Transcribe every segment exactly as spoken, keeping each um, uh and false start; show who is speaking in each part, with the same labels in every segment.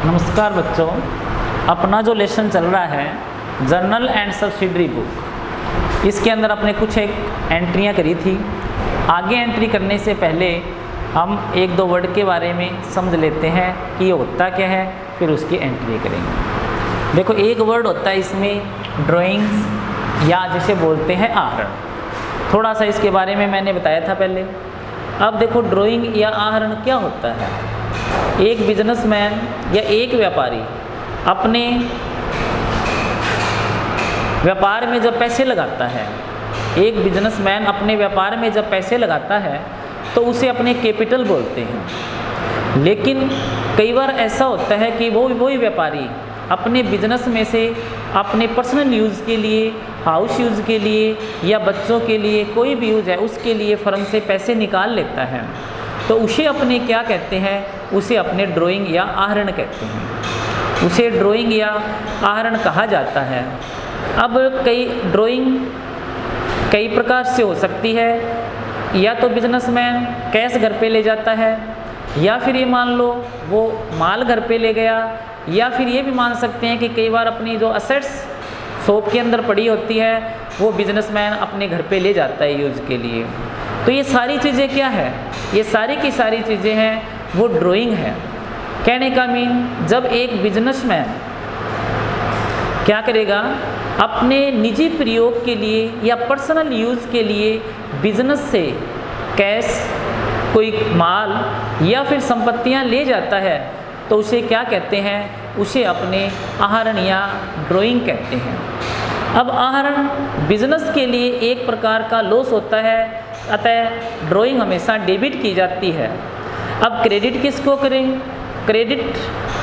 Speaker 1: नमस्कार बच्चों, अपना जो लेसन चल रहा है जर्नल एंड सब्सिडरी बुक, इसके अंदर अपने कुछ एक एंट्रियां करी थी। आगे एंट्री करने से पहले हम एक दो वर्ड के बारे में समझ लेते हैं कि ये होता क्या है, फिर उसकी एंट्री करेंगे। देखो, एक वर्ड होता है इसमें ड्राइंग्स या जिसे बोलते हैं आहरण। थोड़ा सा इसके बारे में मैंने बताया था पहले। अब देखो, ड्राइंग या आहरण क्या होता है। एक बिजनेसमैन या एक व्यापारी अपने व्यापार में जब पैसे लगाता है एक बिजनेसमैन अपने व्यापार में जब पैसे लगाता है तो उसे अपने कैपिटल बोलते हैं। लेकिन कई बार ऐसा होता है कि वो वही व्यापारी अपने बिजनेस में से अपने पर्सनल यूज़ के लिए, हाउस यूज़ के लिए या बच्चों के लिए, कोई भी यूज़ है उसके लिए फर्म से पैसे निकाल लेता है, तो उसे अपने क्या कहते हैं, उसे अपने ड्राइंग या आहरण कहते हैं। उसे ड्राइंग या आहरण कहा जाता है। अब कई ड्राइंग कई प्रकार से हो सकती है। या तो बिजनेसमैन कैश घर पे ले जाता है, या फिर ये मान लो वो माल घर पे ले गया, या फिर ये भी मान सकते हैं कि कई बार अपनी जो असेट्स शॉप के अंदर पड़ी होती है वो बिजनेसमैन अपने घर पे ले जाता है यूज़ के लिए। तो ये सारी चीज़ें क्या है, ये सारी की सारी चीज़ें हैं वो ड्राइंग है। कहने का मीन, जब एक बिजनेसमैन क्या करेगा, अपने निजी प्रयोग के लिए या पर्सनल यूज़ के लिए बिजनेस से कैश, कोई माल या फिर संपत्तियां ले जाता है, तो उसे क्या कहते हैं, उसे अपने आहरण या ड्राइंग कहते हैं। अब आहरण बिजनेस के लिए एक प्रकार का लॉस होता है, अतः ड्राइंग हमेशा डेबिट की जाती है। अब क्रेडिट किसको करें? क्रेडिट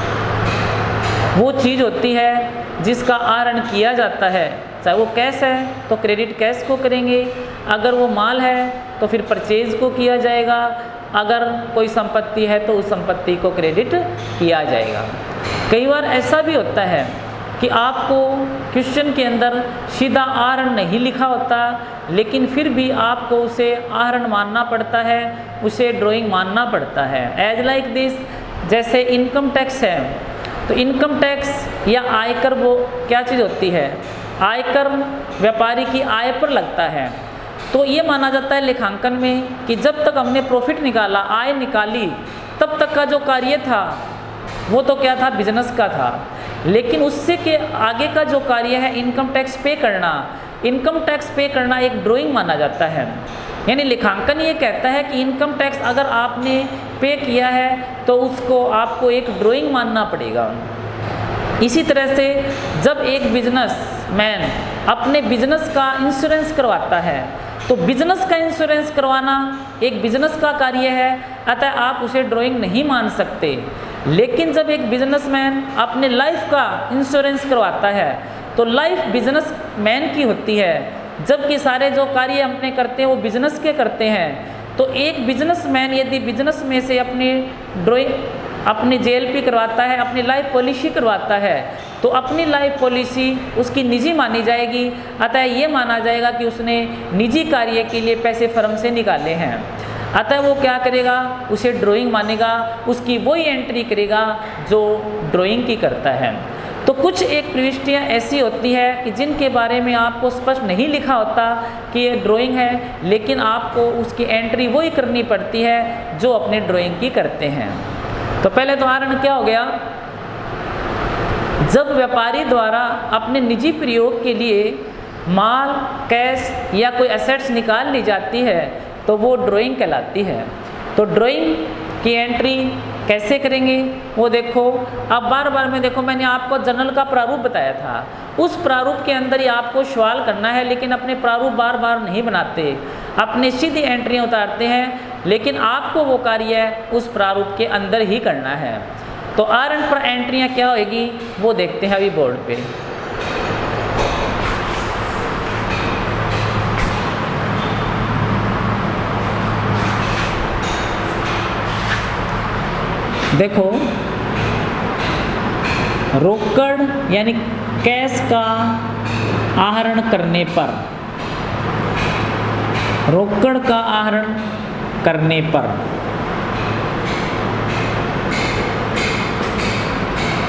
Speaker 1: वो चीज़ होती है जिसका आहरण किया जाता है, चाहे वो कैश है तो क्रेडिट कैश को करेंगे, अगर वो माल है तो फिर परचेज को किया जाएगा, अगर कोई संपत्ति है तो उस संपत्ति को क्रेडिट किया जाएगा। कई बार ऐसा भी होता है कि आपको क्वेश्चन के अंदर सीधा आहरण नहीं लिखा होता, लेकिन फिर भी आपको उसे आहरण मानना पड़ता है, उसे ड्राइंग मानना पड़ता है। एज लाइक दिस, जैसे इनकम टैक्स है, तो इनकम टैक्स या आयकर वो क्या चीज़ होती है, आयकर व्यापारी की आय पर लगता है। तो ये माना जाता है लेखांकन में कि जब तक हमने प्रॉफिट निकाला, आय निकाली, तब तक का जो कार्य था वो तो क्या था, बिजनेस का था। लेकिन उससे के आगे का जो कार्य है इनकम टैक्स पे करना, इनकम टैक्स पे करना एक ड्राइंग माना जाता है। यानी लेखांकन ये कहता है कि इनकम टैक्स अगर आपने पे किया है तो उसको आपको एक ड्राइंग मानना पड़ेगा। इसी तरह से जब एक बिजनेसमैन अपने बिजनेस का इंश्योरेंस करवाता है, तो बिजनेस का इंश्योरेंस करवाना एक बिजनेस का कार्य है, अतः आप उसे ड्राइंग नहीं मान सकते। लेकिन जब एक बिजनेसमैन अपने लाइफ का इंश्योरेंस करवाता है तो लाइफ बिजनेसमैन की होती है, जबकि सारे जो कार्य अपने करते हैं वो बिजनेस के करते हैं। तो एक बिजनेसमैन यदि बिजनेस में से अपनी ड्राइंग अपनी जे एल पी करवाता है, अपनी लाइफ पॉलिसी करवाता है, तो अपनी लाइफ पॉलिसी उसकी निजी मानी जाएगी, अतः ये माना जाएगा कि उसने निजी कार्य के लिए पैसे फर्म से निकाले हैं। अतः वो क्या करेगा, उसे ड्राइंग मानेगा, उसकी वही एंट्री करेगा जो ड्राइंग की करता है। तो कुछ एक प्रविष्टियाँ ऐसी होती है कि जिनके बारे में आपको स्पष्ट नहीं लिखा होता कि ये ड्राइंग है, लेकिन आपको उसकी एंट्री वही करनी पड़ती है जो अपने ड्राइंग की करते हैं। तो पहले तो आहरण क्या हो गया, जब व्यापारी द्वारा अपने निजी प्रयोग के लिए माल, कैश या कोई एसेट्स निकाल ली जाती है तो वो ड्राइंग कहलाती है। तो ड्राइंग की एंट्री कैसे करेंगे वो देखो। अब बार बार में देखो, मैंने आपको जर्नल का प्रारूप बताया था, उस प्रारूप के अंदर ही आपको सवाल करना है, लेकिन अपने प्रारूप बार बार नहीं बनाते, अपने सीधी एंट्रियाँ उतारते हैं, लेकिन आपको वो कार्य उस प्रारूप के अंदर ही करना है। तो आहरण पर एंट्रियाँ क्या होगी वो देखते हैं अभी बोर्ड पे। देखो, रोकड़ यानी कैश का आहरण करने पर, रोकड़ का आहरण करने पर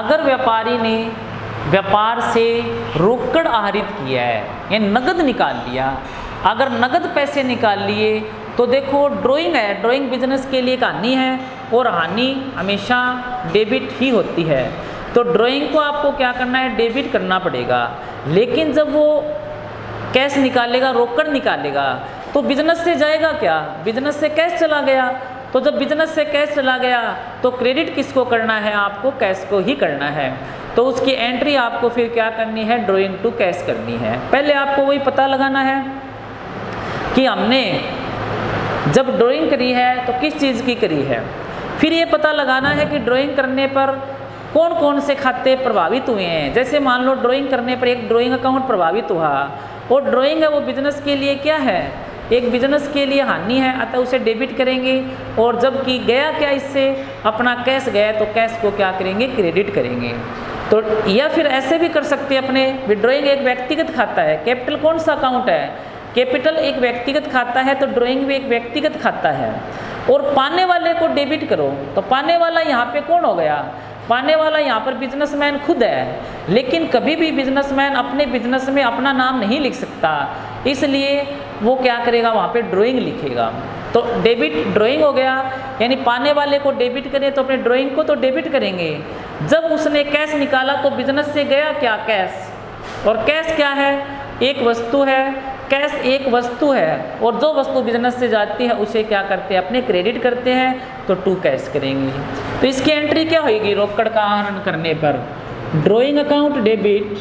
Speaker 1: अगर व्यापारी ने व्यापार से रोकड़ आहरित किया है, यानी नगद निकाल लिया, अगर नगद पैसे निकाल लिए तो देखो ड्राइंग है, ड्राइंग बिजनेस के लिए एक हानि है और हानि हमेशा डेबिट ही होती है। तो ड्राइंग को आपको क्या करना है, डेबिट करना पड़ेगा। लेकिन जब वो कैश निकालेगा, रोकड़ निकालेगा, तो बिजनेस से जाएगा क्या, बिजनेस से कैश चला गया। तो जब बिजनेस से कैश चला गया तो क्रेडिट किसको करना है, आपको कैश को ही करना है। तो उसकी एंट्री आपको फिर क्या करनी है, ड्राइंग टू कैश करनी है। पहले आपको वही पता लगाना है कि हमने जब ड्राइंग करी है तो किस चीज़ की करी है। फिर ये पता लगाना है कि ड्राइंग करने पर कौन कौन से खाते प्रभावित हुए हैं। जैसे मान लो ड्राइंग करने पर एक ड्राइंग अकाउंट प्रभावित हुआ, और ड्राइंग है वो बिजनेस के लिए क्या है, एक बिजनेस के लिए हानि है, अतः उसे डेबिट करेंगे। और जबकि गया क्या इससे, अपना कैश गया, तो कैश को क्या करेंगे, क्रेडिट करेंगे। तो या फिर ऐसे भी कर सकते हैं अपने, ड्राइंग एक व्यक्तिगत खाता है, कैपिटल कौन सा अकाउंट है, कैपिटल एक व्यक्तिगत खाता है, तो ड्राइंग भी एक व्यक्तिगत खाता है। और पाने वाले को डेबिट करो, तो पाने वाला यहाँ पे कौन हो गया, पाने वाला यहाँ पर बिजनेसमैन खुद है। लेकिन कभी भी बिजनेसमैन अपने बिजनेस में अपना नाम नहीं लिख सकता, इसलिए वो क्या करेगा, वहाँ पे ड्राइंग लिखेगा। तो डेबिट ड्राइंग हो गया, यानी पाने वाले को डेबिट करें तो अपने ड्राइंग को तो डेबिट करेंगे। जब उसने कैश निकाला तो बिजनेस से गया क्या, कैश, और कैश क्या है, एक वस्तु है, कैश एक वस्तु है, और जो वस्तु बिजनेस से जाती है उसे क्या करते हैं, अपने क्रेडिट करते हैं, तो टू कैश करेंगे। तो इसकी एंट्री क्या होगी, रोकड़ का आहरण करने पर drawing account debit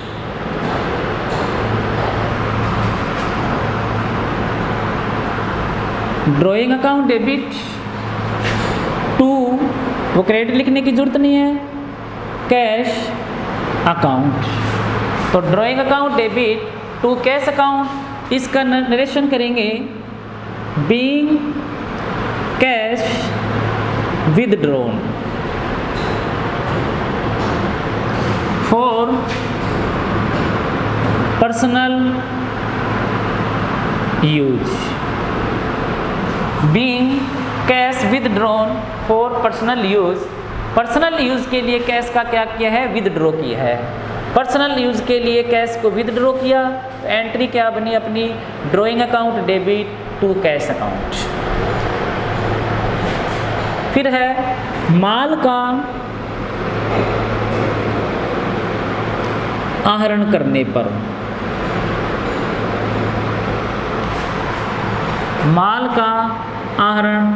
Speaker 1: drawing account debit to, वो क्रेडिट लिखने की जरूरत नहीं है, कैश अकाउंट। तो drawing account debit to cash account, इसका नरेशन करेंगे being cash withdrawn for personal use, being cash withdrawn for personal use. Personal use के लिए कैश का क्या किया है, विदड्रॉ किया है। पर्सनल यूज के लिए कैश को विदड्रॉ किया, तो एंट्री क्या बनी अपनी, drawing account debit to cash account. फिर है माल का आहरण करने पर, माल का आहरण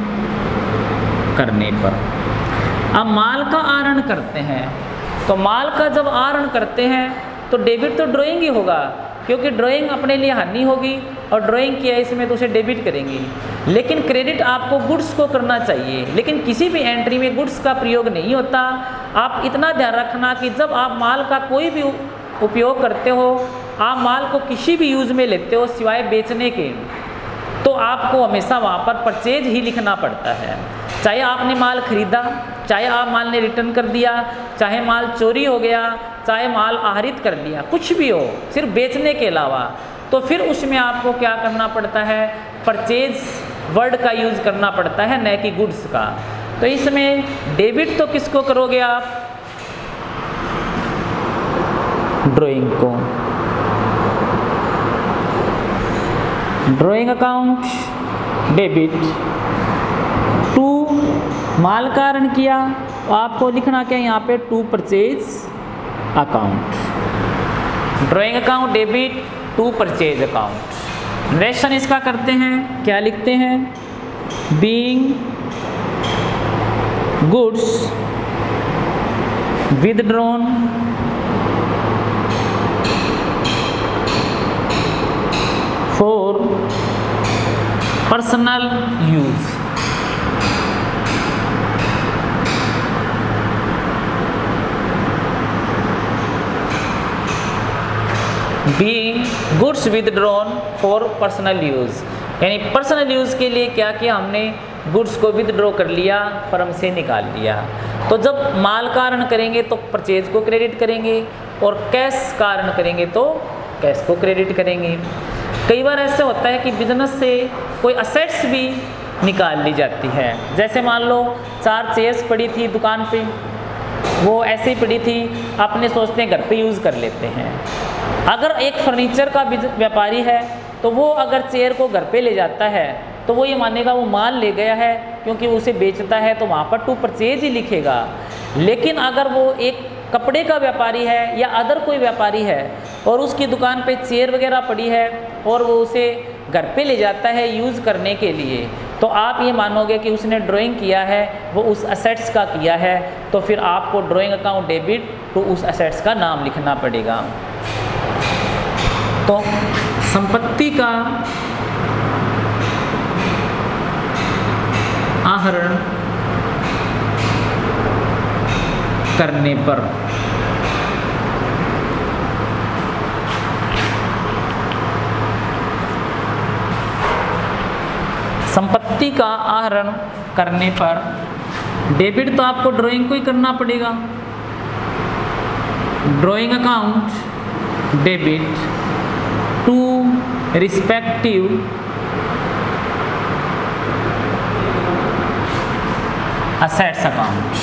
Speaker 1: करने पर। अब माल का आहरण करते हैं, तो माल का जब आहरण करते हैं तो डेबिट तो ड्राइंग ही होगा, क्योंकि ड्राइंग अपने लिए हानि होगी और ड्राइंग किया इसमें तो उसे डेबिट करेंगे। लेकिन क्रेडिट आपको गुड्स को करना चाहिए, लेकिन किसी भी एंट्री में गुड्स का प्रयोग नहीं होता। आप इतना ध्यान रखना कि जब आप माल का कोई भी उपयोग करते हो, आप माल को किसी भी यूज़ में लेते हो सिवाय बेचने के, तो आपको हमेशा वहाँ पर परचेज ही लिखना पड़ता है। चाहे आपने माल खरीदा, चाहे आप माल ने रिटर्न कर दिया, चाहे माल चोरी हो गया, चाहे माल आहरित कर दिया, कुछ भी हो सिर्फ बेचने के अलावा, तो फिर उसमें आपको क्या करना पड़ता है, परचेज वर्ड का यूज़ करना पड़ता है, न कि गुड्स का। तो इसमें डेबिट तो किसको करोगे आप, ड्राइंग को। ड्राइंग अकाउंट डेबिट टू माल का आहरण किया, तो आपको लिखना क्या यहाँ पे, to purchase account. Drawing account debit to purchase account. Narration इसका करते हैं, क्या लिखते हैं, being goods withdrawn for personal use. Being goods withdrawn for personal use, यानी पर्सनल यूज के लिए क्या किया हमने, गुड्स को विदड्रॉ कर लिया, फर्म से निकाल लिया। तो जब माल का आहरण करेंगे तो परचेज को क्रेडिट करेंगे, और कैश का आहरण करेंगे तो कैश को क्रेडिट करेंगे। कई बार ऐसा होता है कि बिजनेस से कोई असेट्स भी निकाल ली जाती है। जैसे मान लो चार चेयर्स पड़ी थी दुकान पे, वो ऐसे ही पड़ी थी, अपने सोचते हैं घर पे यूज़ कर लेते हैं। अगर एक फर्नीचर का व्यापारी है तो वो अगर चेयर को घर पे ले जाता है तो वो ये मानेगा वो माल ले गया है, क्योंकि वो उसे बेचता है तो वहाँ पर टू परचेज ही लिखेगा। लेकिन अगर वो एक कपड़े का व्यापारी है या अदर कोई व्यापारी है और उसकी दुकान पे चेयर वगैरह पड़ी है और वो उसे घर पे ले जाता है यूज़ करने के लिए, तो आप ये मानोगे कि उसने ड्राइंग किया है वो उस असेट्स का किया है, तो फिर आपको ड्राइंग अकाउंट डेबिट टू उस असेट्स का नाम लिखना पड़ेगा। तो संपत्ति का आहरण करने पर संपत्ति का आहरण करने पर डेबिट तो आपको ड्राइंग को ही करना पड़ेगा। Drawing account debit to respective assets account.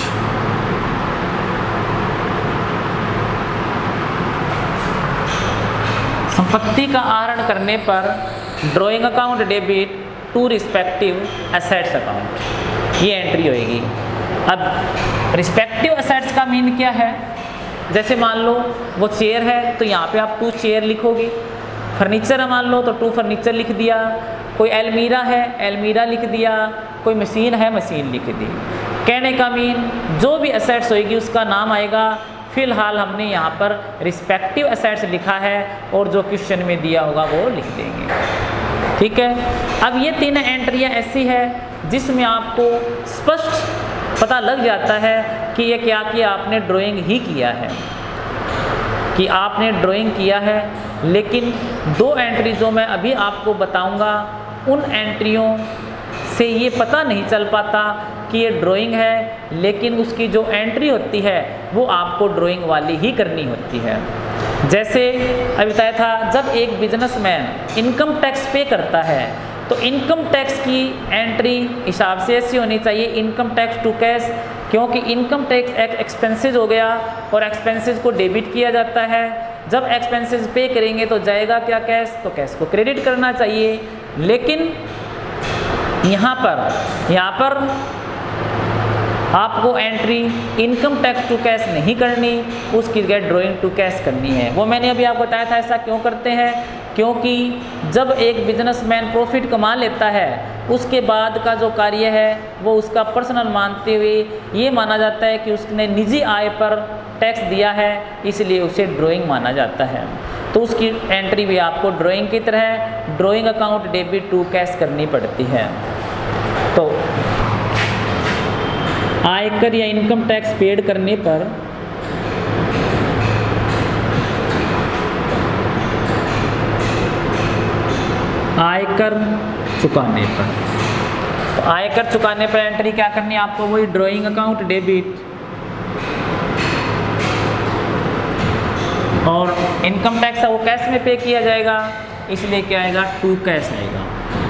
Speaker 1: संपत्ति का आहरण करने पर drawing account debit to respective assets account, ये एंट्री होएगी। अब रिस्पेक्टिव असेट्स का मीन क्या है? जैसे मान लो वो चेयर है तो यहाँ पे आप टू चेयर लिखोगे, फर्नीचर है मान लो तो टू फर्नीचर लिख दिया, कोई अलमीरा है अलमीरा लिख दिया, कोई मशीन है मशीन लिख दी। कहने का मीन जो भी असेट्स होएगी उसका नाम आएगा। फिलहाल हमने यहाँ पर रिस्पेक्टिव असेट्स लिखा है और जो क्वेश्चन में दिया होगा वो लिख देंगे, ठीक है। अब ये तीन एंट्रियाँ ऐसी है जिसमें आपको स्पष्ट पता लग जाता है कि ये क्या किया, आपने ड्राइंग ही किया है, कि आपने ड्राइंग किया है। लेकिन दो एंट्री जो मैं अभी आपको बताऊंगा उन एंट्रियों से ये पता नहीं चल पाता कि ये ड्राइंग है, लेकिन उसकी जो एंट्री होती है वो आपको ड्राइंग वाली ही करनी होती है। जैसे अभी बताया था, जब एक बिजनेसमैन इनकम टैक्स पे करता है तो इनकम टैक्स की एंट्री हिसाब से ऐसी होनी चाहिए, इनकम टैक्स टू कैश, क्योंकि इनकम टैक्स एक एक्सपेंसेस हो गया और एक्सपेंसेस को डेबिट किया जाता है। जब एक्सपेंसेस पे करेंगे तो जाएगा क्या कैश, तो कैश को क्रेडिट करना चाहिए। लेकिन यहाँ पर यहाँ पर आपको entry income tax to cash नहीं करनी, उसकी जगह ड्राइंग टू कैश करनी है। वो मैंने अभी आपको बताया था ऐसा क्यों करते हैं, क्योंकि जब एक बिजनेसमैन प्रॉफिट कमा लेता है उसके बाद का जो कार्य है वो उसका पर्सनल मानते हुए ये माना जाता है कि उसने निजी आय पर टैक्स दिया है, इसलिए उसे ड्राइंग माना जाता है। तो उसकी एंट्री भी आपको ड्राइंग की तरह drawing account debit to cash करनी पड़ती है। तो आयकर या इनकम टैक्स पेड करने पर आयकर चुकाने पर तो आयकर चुकाने पर एंट्री क्या करनी है आपको, वही ड्राइंग अकाउंट डेबिट और इनकम टैक्स है वो कैश में पे किया जाएगा, इसलिए क्या आएगा, टू कैश आएगा।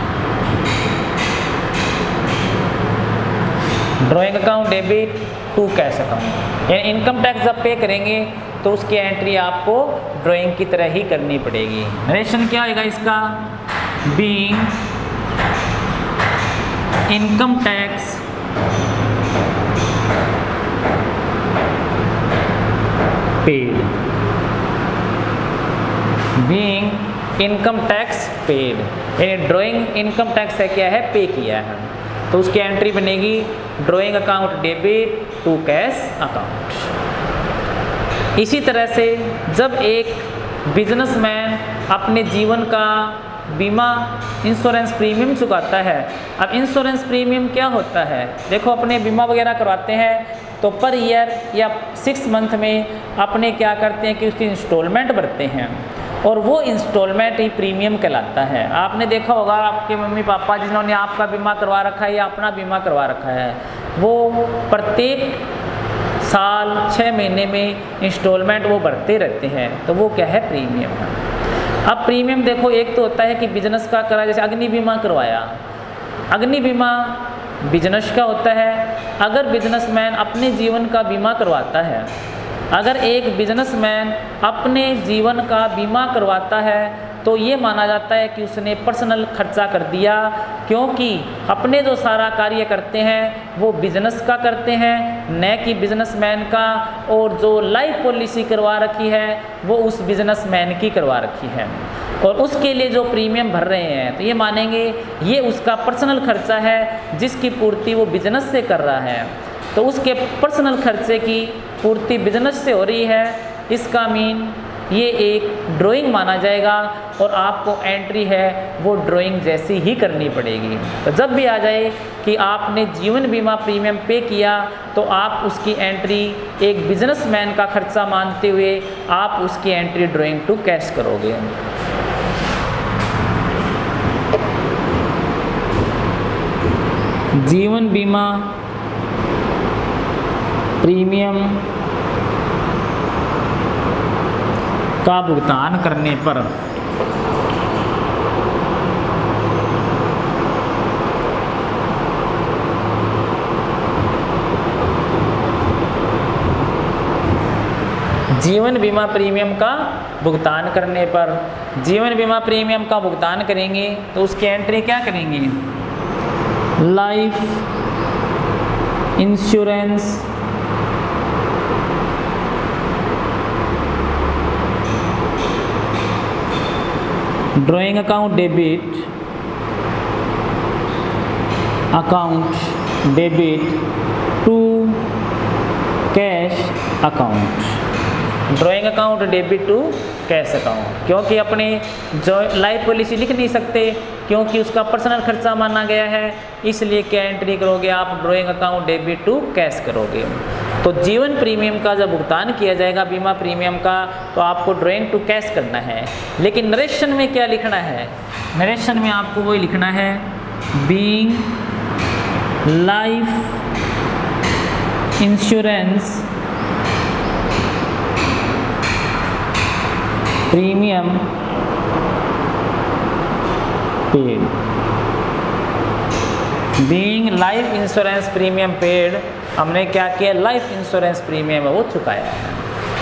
Speaker 1: Drawing account debit to cash account, यानी इनकम टैक्स जब पे करेंगे तो उसकी एंट्री आपको ड्राइंग की तरह ही करनी पड़ेगी। नरेशन क्या होगा इसका, being income tax paid, being income tax paid, यानी ड्राइंग इनकम टैक्स है क्या है, पे किया है, तो उसकी एंट्री बनेगी drawing account debit to cash account. इसी तरह से जब एक बिजनेसमैन अपने जीवन का बीमा इंश्योरेंस प्रीमियम चुकाता है, अब इंश्योरेंस प्रीमियम क्या होता है, देखो अपने बीमा वगैरह करवाते हैं तो पर ईयर या सिक्स मंथ में अपने क्या करते हैं कि उसकी इंस्टॉलमेंट भरते हैं और वो इंस्टॉलमेंट ही प्रीमियम कहलाता है। आपने देखा होगा आपके मम्मी पापा जिन्होंने आपका बीमा करवा रखा है या अपना बीमा करवा रखा है, वो प्रत्येक साल छः महीने में इंस्टॉलमेंट वो भरते रहते हैं, तो वो क्या है, प्रीमियम है। अब प्रीमियम देखो, एक तो होता है कि बिजनेस का करा, जैसे अग्नि बीमा करवाया, अग्नि बीमा बिजनेस का होता है अगर बिजनेसमैन अपने जीवन का बीमा करवाता है, अगर एक बिजनेसमैन अपने जीवन का बीमा करवाता है तो ये माना जाता है कि उसने पर्सनल खर्चा कर दिया, क्योंकि अपने जो सारा कार्य करते हैं वो बिजनेस का करते हैं, न कि बिजनेसमैन का, और जो लाइफ पॉलिसी करवा रखी है वो उस बिजनेसमैन की करवा रखी है, और उसके लिए जो प्रीमियम भर रहे हैं तो ये मानेंगे ये उसका पर्सनल खर्चा है जिसकी पूर्ति वो बिजनेस से कर रहा है, तो उसके पर्सनल खर्चे की पूर्ति बिजनेस से हो रही है। इसका मीन ये एक ड्राइंग माना जाएगा और आपको एंट्री है वो ड्राइंग जैसी ही करनी पड़ेगी। तो जब भी आ जाए कि आपने जीवन बीमा प्रीमियम पे किया तो आप उसकी एंट्री एक बिजनेसमैन का खर्चा मानते हुए आप उसकी एंट्री ड्राइंग टू कैश करोगे। जीवन बीमा प्रीमियम का भुगतान करने पर जीवन बीमा प्रीमियम का भुगतान करने पर जीवन बीमा प्रीमियम का भुगतान करेंगे तो उसकी एंट्री क्या करेंगे? Life insurance drawing account debit account debit to cash account, drawing account debit to cash account, क्योंकि अपने जो लाइफ पॉलिसी लिख नहीं सकते क्योंकि उसका पर्सनल खर्चा माना गया है, इसलिए क्या एंट्री करोगे आप? Drawing account debit to cash करोगे। तो जीवन प्रीमियम का जब भुगतान किया जाएगा बीमा प्रीमियम का तो आपको ड्राइंग टू कैश करना है, लेकिन नरेशन में क्या लिखना है? नरेशन में आपको वही लिखना है being life insurance premium paid, being life insurance premium paid, हमने क्या किया? लाइफ इंश्योरेंस प्रीमियम है वो चुकाया है।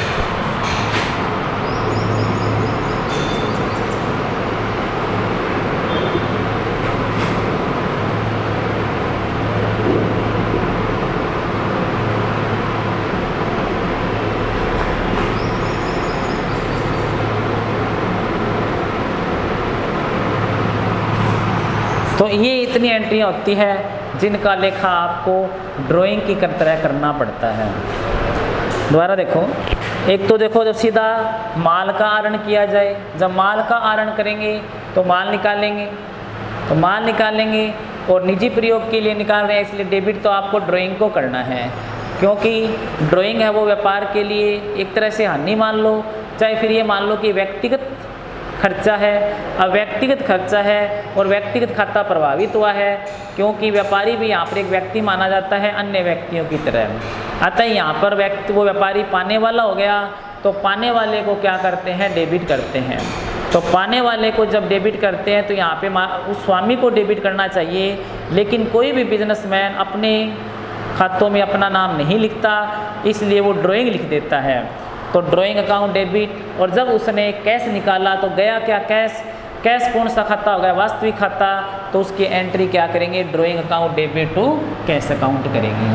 Speaker 1: तो ये इतनी एंट्रियाँ होती है जिनका लेखा आपको ड्राइंग की तरह करना पड़ता है। दोबारा देखो, एक तो देखो जब सीधा माल का आहरण किया जाए, जब माल का आहरण करेंगे तो माल निकालेंगे, तो माल निकालेंगे और निजी प्रयोग के लिए निकाल रहे हैं इसलिए डेबिट तो आपको ड्राइंग को करना है, क्योंकि ड्राइंग है वो व्यापार के लिए एक तरह से हानि मान लो, चाहे फिर ये मान लो कि व्यक्तिगत खर्चा है। अब व्यक्तिगत खर्चा है और व्यक्तिगत खाता प्रभावित हुआ है, क्योंकि व्यापारी भी यहाँ पर एक व्यक्ति माना जाता है अन्य व्यक्तियों की तरह। अतः यहाँ पर व्यक्ति वो व्यापारी पाने वाला हो गया, तो पाने वाले को क्या करते हैं? डेबिट करते हैं। तो पाने वाले को जब डेबिट करते हैं तो यहाँ पे उस स्वामी को डेबिट करना चाहिए, लेकिन कोई भी बिजनेसमैन अपने खातों में अपना नाम नहीं लिखता, इसलिए वो ड्राइंग लिख देता है। तो ड्राइंग अकाउंट डेबिट, और जब उसने कैश निकाला तो गया क्या? कैश। कैश कौन सा खाता हो गया? वास्तविक खाता। तो उसकी एंट्री क्या करेंगे? Drawing account debit to cash account करेंगे।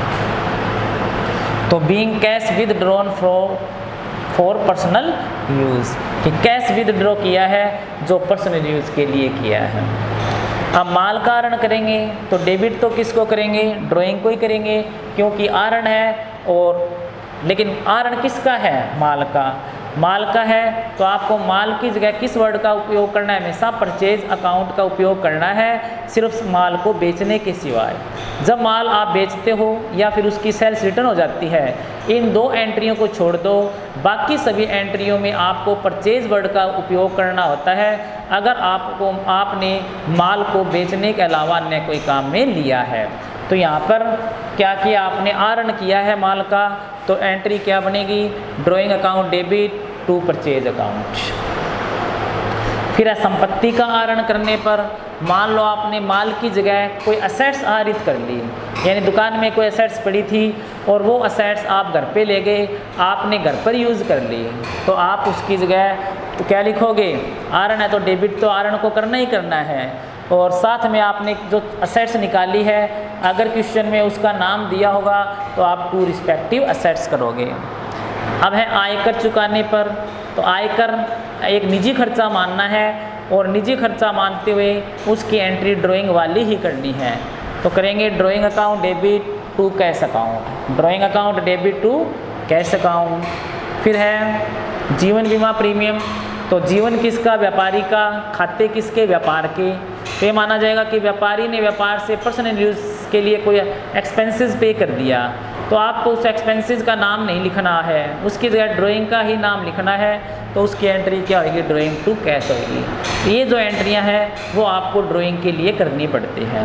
Speaker 1: तो being cash withdrawn for for personal use, कि कैश विद ड्रॉ किया है जो पर्सनल यूज़ के लिए किया है। अब माल का आहरण करेंगे तो डेबिट तो किसको करेंगे? ड्राइंग को ही करेंगे, क्योंकि आहरण है। और लेकिन आहरण किसका है? माल का। माल का है तो आपको माल की जगह किस वर्ड का उपयोग करना है? हमेशा परचेज अकाउंट का उपयोग करना है, सिर्फ माल को बेचने के सिवाय। जब माल आप बेचते हो या फिर उसकी सेल्स रिटर्न हो जाती है, इन दो एंट्रियों को छोड़ दो, बाकी सभी एंट्रियों में आपको परचेज वर्ड का उपयोग करना होता है अगर आपको आपने माल को बेचने के अलावा अन्य कोई काम में लिया है। तो यहाँ पर क्या किया आपने? आहरण किया है माल का, तो एंट्री क्या बनेगी? Drawing account debit to purchase account. फिर है संपत्ति का आहरण करने पर, मान लो आपने माल की जगह कोई असेट्स आहरित कर ली, यानी दुकान में कोई असेट्स पड़ी थी और वो असेट्स आप घर पे ले गए, आपने घर पर यूज़ कर ली, तो आप उसकी जगह तो क्या लिखोगे, आहरण है तो डेबिट तो आहरण को करना ही करना है, और साथ में आपने जो असेट्स निकाली है अगर क्वेश्चन में उसका नाम दिया होगा तो आप टू रिस्पेक्टिव असेट्स करोगे। अब है आयकर चुकाने पर, तो आयकर एक निजी खर्चा मानना है और निजी खर्चा मानते हुए उसकी एंट्री ड्राइंग वाली ही करनी है, तो करेंगे drawing account debit to cash account, drawing account debit to cash account. फिर है जीवन बीमा प्रीमियम, तो जीवन किसका, व्यापारी का, खाते किसके, व्यापार के, तो ये माना जाएगा कि व्यापारी ने व्यापार से पर्सनल यूज़ के लिए कोई एक्सपेंसेस पे कर दिया, तो आपको उस एक्सपेंसेस का नाम नहीं लिखना है, उसकी जगह ड्राइंग का ही नाम लिखना है, तो उसकी एंट्री क्या होगी, ड्राइंग टू कैश होगी। तो ये जो एंट्रियां हैं वो आपको ड्राइंग के लिए करनी पड़ती हैं।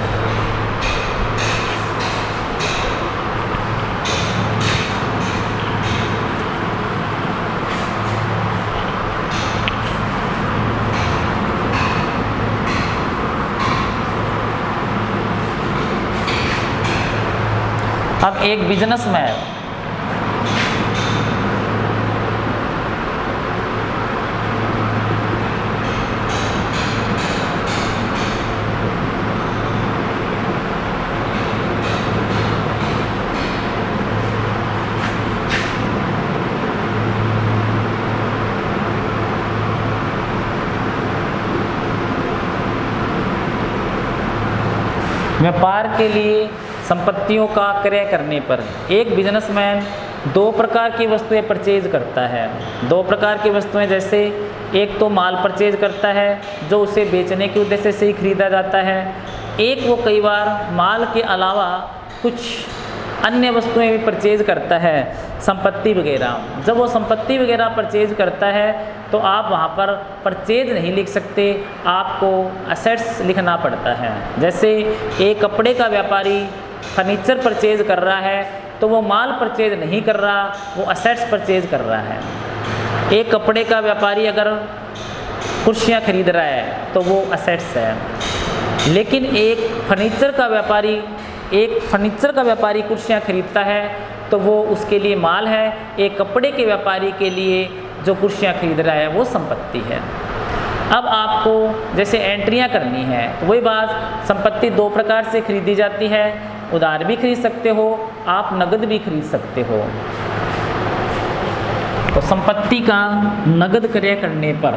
Speaker 1: अब एक बिजनेसमैन व्यापार के लिए संपत्तियों का क्रय करने पर, एक बिजनेसमैन दो प्रकार की वस्तुएं परचेज करता है। दो प्रकार की वस्तुएं, जैसे एक तो माल परचेज करता है जो उसे बेचने के उद्देश्य से ही खरीदा जाता है, एक वो कई बार माल के अलावा कुछ अन्य वस्तुएं भी परचेज करता है, संपत्ति वगैरह। जब वो संपत्ति वगैरह परचेज करता है तो आप वहाँ पर परचेज नहीं लिख सकते, आपको असेट्स लिखना पड़ता है। जैसे एक कपड़े का व्यापारी फर्नीचर परचेज कर रहा है तो वो माल परचेज नहीं कर रहा, वो असेट्स परचेज कर रहा है। एक कपड़े का व्यापारी अगर कुर्सियाँ खरीद रहा है तो वो असेट्स है, लेकिन एक फर्नीचर का व्यापारी एक फर्नीचर का व्यापारी कुर्सियाँ खरीदता है तो वो उसके लिए माल है, एक कपड़े के व्यापारी के लिए जो कुर्सियाँ खरीद रहा है वो संपत्ति है। अब आपको जैसे एंट्रियाँ करनी है, तो वही बात, संपत्ति दो प्रकार से खरीदी जाती है, उधार भी खरीद सकते हो, आप नगद भी खरीद सकते हो। तो संपत्ति का नगद क्रय करने पर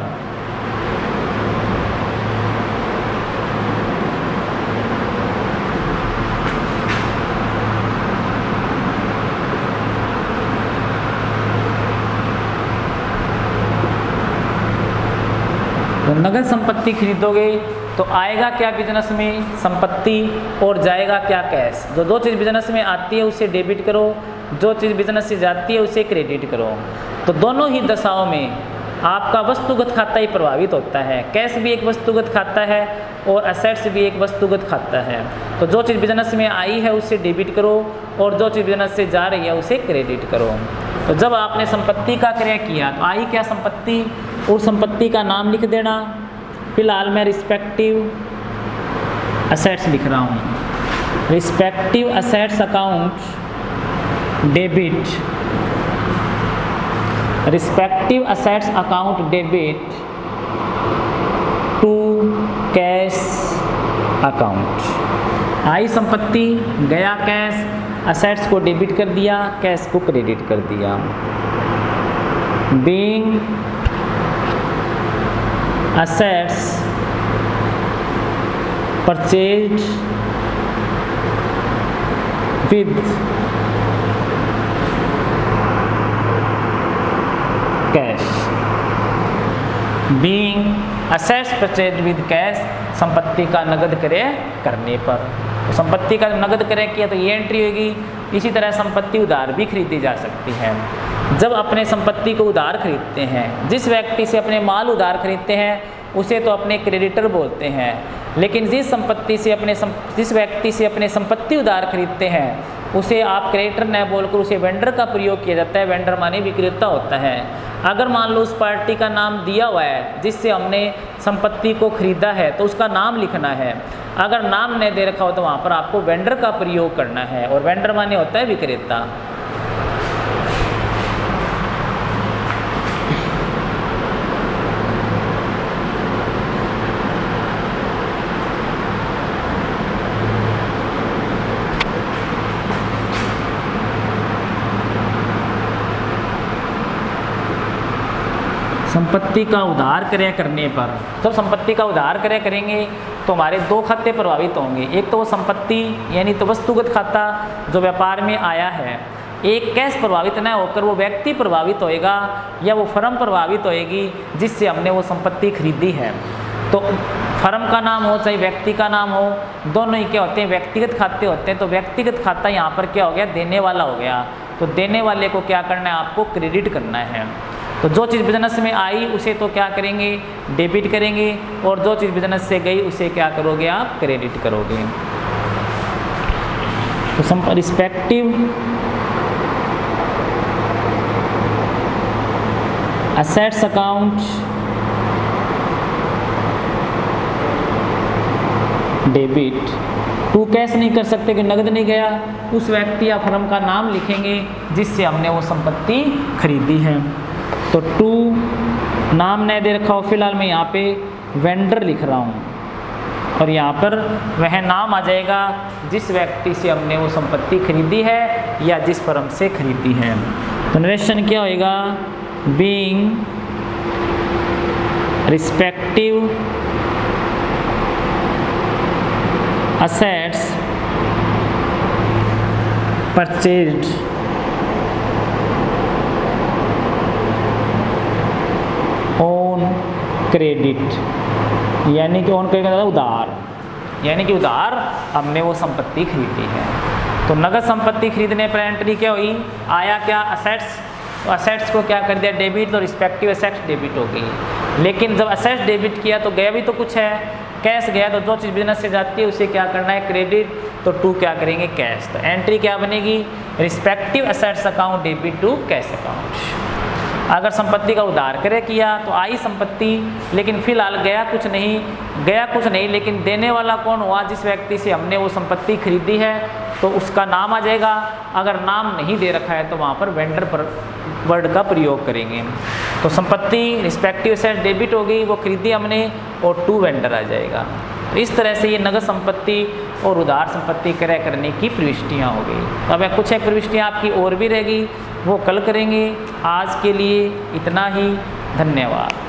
Speaker 1: तो नगद संपत्ति खरीदोगे तो आएगा क्या बिजनेस में, संपत्ति, और जाएगा क्या, कैश। जो दो चीज़ बिजनेस में आती है उसे डेबिट करो, जो चीज़ बिजनेस से जाती है उसे क्रेडिट करो। तो दोनों ही दशाओं में आपका वस्तुगत खाता ही प्रभावित होता है। कैश भी एक वस्तुगत खाता है और असेट्स भी एक वस्तुगत खाता है। तो जो चीज़ बिजनेस में आई है उसे डेबिट करो और जो चीज़ बिजनेस से जा रही है उसे क्रेडिट करो। तो जब आपने संपत्ति का क्रय किया तो आई क्या, संपत्ति, उस संपत्ति का नाम लिख देना। फिलहाल मैं रिस्पेक्टिव असेट्स लिख रहा हूँ, respective assets account debit, respective assets account debit to cash account. आई संपत्ति, गया कैश, असेट्स को डेबिट कर दिया, कैश को क्रेडिट कर दिया। Being assets purchased with cash, being assets purchased with cash, संपत्ति का नगद क्रय करने पर। तो संपत्ति का नगद क्रय किया तो ये एंट्री होगी। इसी तरह संपत्ति उधार भी खरीदी जा सकती है। जब अपने संपत्ति को उधार खरीदते हैं, जिस व्यक्ति से अपने माल उधार खरीदते हैं उसे तो अपने क्रेडिटर बोलते हैं, लेकिन जिस संपत्ति से अपने जिस व्यक्ति से अपने संपत्ति उधार खरीदते हैं उसे आप क्रेडिटर न बोलकर उसे वेंडर का प्रयोग किया जाता है। वेंडर माने विक्रेता होता है। अगर मान लो उस पार्टी का नाम दिया हुआ है जिससे हमने संपत्ति को खरीदा है तो उसका नाम लिखना है। अगर नाम नहीं दे रखा हो तो वहाँ पर आपको वेंडर का प्रयोग करना है, और वेंडर माने होता है विक्रेता। संपत्ति का उधार क्रय करने पर, जब संपत्ति का उधार क्रय करेंगे तो हमारे दो खाते प्रभावित होंगे। एक तो वो संपत्ति यानी तो वस्तुगत खाता जो व्यापार में आया है, एक कैश प्रभावित न होकर वो व्यक्ति प्रभावित होएगा या वो फर्म प्रभावित होएगी जिससे हमने वो संपत्ति खरीदी है। तो फर्म का नाम हो चाहे व्यक्ति का नाम हो, दोनों ही क्या होते हैं, व्यक्तिगत खाते होते हैं। तो व्यक्तिगत खाता यहाँ पर क्या हो गया, देने वाला हो गया। तो देने वाले को क्या करना है, आपको क्रेडिट करना है। तो जो चीज़ बिजनेस में आई उसे तो क्या करेंगे, डेबिट करेंगे, और जो चीज़ बिजनेस से गई उसे क्या करोगे, आप क्रेडिट करोगे। तो some respective assets account debit to cash नहीं कर सकते कि नगद नहीं गया, उस व्यक्ति या फर्म का नाम लिखेंगे जिससे हमने वो संपत्ति खरीदी है। तो टू नाम नहीं दे रखा हो, फिलहाल मैं यहाँ पे वेंडर लिख रहा हूँ, और यहाँ पर वह नाम आ जाएगा जिस व्यक्ति से हमने वो संपत्ति खरीदी है या जिस फर्म से खरीदी है। तो नरेशन क्या होएगा, being respective assets purchased on credit, यानी कि ऑन क्रेडिट उधार, यानी कि उधार हमने वो संपत्ति खरीदी है। तो नगद संपत्ति खरीदने पर एंट्री क्या हुई, आया क्या, असेट्स। तो असेट्स को क्या कर दिया, डेबिट, तो रिस्पेक्टिव असेट्स डेबिट हो गई। लेकिन जब असेट्स डेबिट किया तो गया भी तो कुछ है, कैश गया। तो जो चीज़ बिजनेस से जाती है उसे क्या करना है, क्रेडिट। तो टू क्या करेंगे, कैश। तो एंट्री क्या बनेगी, respective assets account debit to cash account. अगर संपत्ति का उधार क्रय किया तो आई संपत्ति, लेकिन फिलहाल गया कुछ नहीं, गया कुछ नहीं लेकिन देने वाला कौन हुआ, जिस व्यक्ति से हमने वो संपत्ति खरीदी है, तो उसका नाम आ जाएगा। अगर नाम नहीं दे रखा है तो वहाँ पर वेंडर पर वर्ड का प्रयोग करेंगे। तो संपत्ति रिस्पेक्टिव असेट डेबिट हो गई, वो खरीदी हमने, और टू वेंडर आ जाएगा। तो इस तरह से ये नगद संपत्ति और उधार संपत्ति क्रय करने की प्रविष्टियाँ हो गई। अब कुछ एक प्रविष्टियाँ आपकी और भी रहेगी, वो कल करेंगे। आज के लिए इतना ही, धन्यवाद।